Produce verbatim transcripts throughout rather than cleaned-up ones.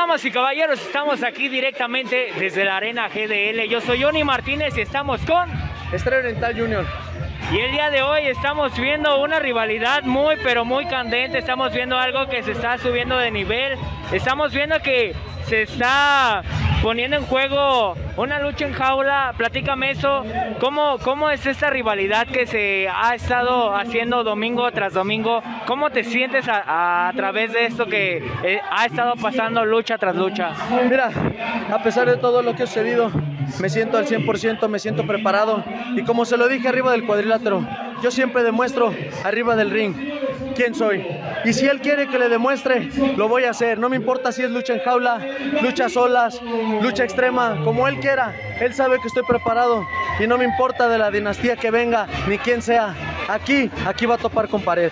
damas y caballeros, estamos aquí directamente desde la Arena G D L. Yo soy Johnny Martínez y estamos con Estrella Oriental Junior. Y el día de hoy estamos viendo una rivalidad muy pero muy candente. Estamos viendo algo que se está subiendo de nivel. Estamos viendo que se está poniendo en juego una lucha en jaula. Platícame eso, ¿cómo, cómo es esta rivalidad que se ha estado haciendo domingo tras domingo? ¿Cómo te sientes a, a través de esto que eh, ha estado pasando lucha tras lucha? Mira, a pesar de todo lo que ha sucedido, me siento al cien por ciento, me siento preparado. Y como se lo dije arriba del cuadrilátero, yo siempre demuestro arriba del ring quién soy. Y si él quiere que le demuestre, lo voy a hacer. No me importa si es lucha en jaula, lucha solas, lucha extrema, como él quiera. Él sabe que estoy preparado y no me importa de la dinastía que venga, ni quién sea. Aquí, aquí va a topar con pared.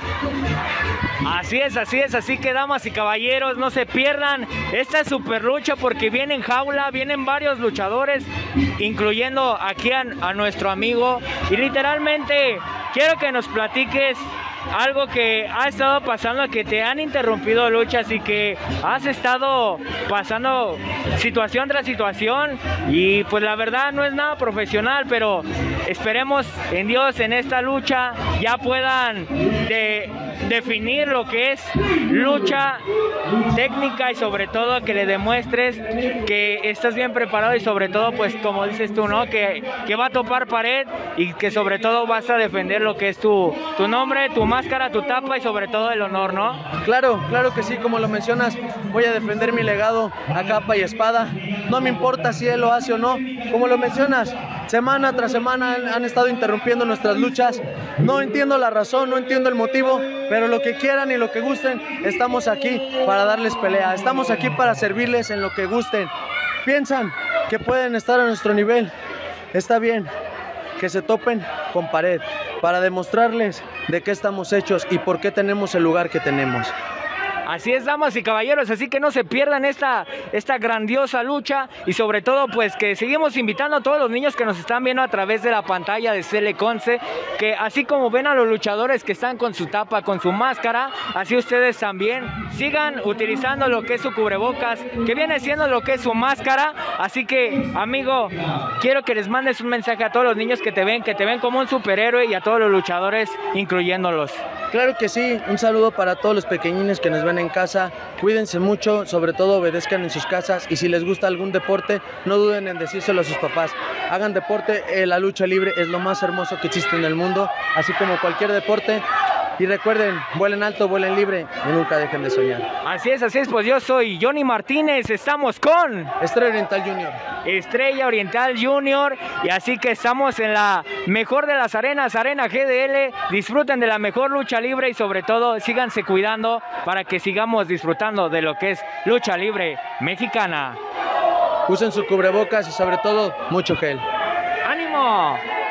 Así es, así es, así que damas y caballeros, no se pierdan esta super lucha porque viene en jaula, vienen varios luchadores, incluyendo aquí a, a nuestro amigo. Y literalmente quiero que nos platiques algo que ha estado pasando, que te han interrumpido luchas y que has estado pasando situación tras situación, y pues la verdad no es nada profesional, pero esperemos en Dios en esta lucha ya puedan de, definir lo que es lucha técnica y sobre todo que le demuestres que estás bien preparado y sobre todo pues como dices tú, ¿no? Que, que va a topar pared y que sobre todo vas a defender lo que es tu, tu nombre, tu máscara, tu tapa y sobre todo el honor, ¿no? Claro, claro que sí, como lo mencionas, voy a defender mi legado a capa y espada. No me importa si él lo hace o no, como lo mencionas, semana tras semana han, han estado interrumpiendo nuestras luchas. No entiendo la razón, no entiendo el motivo, pero lo que quieran y lo que gusten, estamos aquí para darles pelea, estamos aquí para servirles en lo que gusten. Piensan que pueden estar a nuestro nivel, está bien, que se topen con pared para demostrarles de qué estamos hechos y por qué tenemos el lugar que tenemos. Así es, damas y caballeros, así que no se pierdan esta, esta grandiosa lucha y sobre todo pues que seguimos invitando a todos los niños que nos están viendo a través de la pantalla de Celeconce, que así como ven a los luchadores que están con su tapa, con su máscara, así ustedes también sigan utilizando lo que es su cubrebocas, que viene siendo lo que es su máscara. Así que, amigo, quiero que les mandes un mensaje a todos los niños que te ven, que te ven como un superhéroe, y a todos los luchadores, incluyéndolos. Claro que sí, un saludo para todos los pequeñines que nos ven en casa. Cuídense mucho, sobre todo obedezcan en sus casas, y si les gusta algún deporte, no duden en decírselo a sus papás. Hagan deporte, eh, la lucha libre es lo más hermoso que existe en el mundo, así como cualquier deporte. Y recuerden, vuelen alto, vuelen libre y nunca dejen de soñar. Así es, así es, pues yo soy Johnny Martínez, estamos con Estrella Oriental Junior. Estrella Oriental Junior, y así que estamos en la mejor de las arenas, Arena G D L. Disfruten de la mejor lucha libre y sobre todo síganse cuidando para que sigamos disfrutando de lo que es lucha libre mexicana. Usen su cubrebocas y sobre todo mucho gel. ¡Ánimo!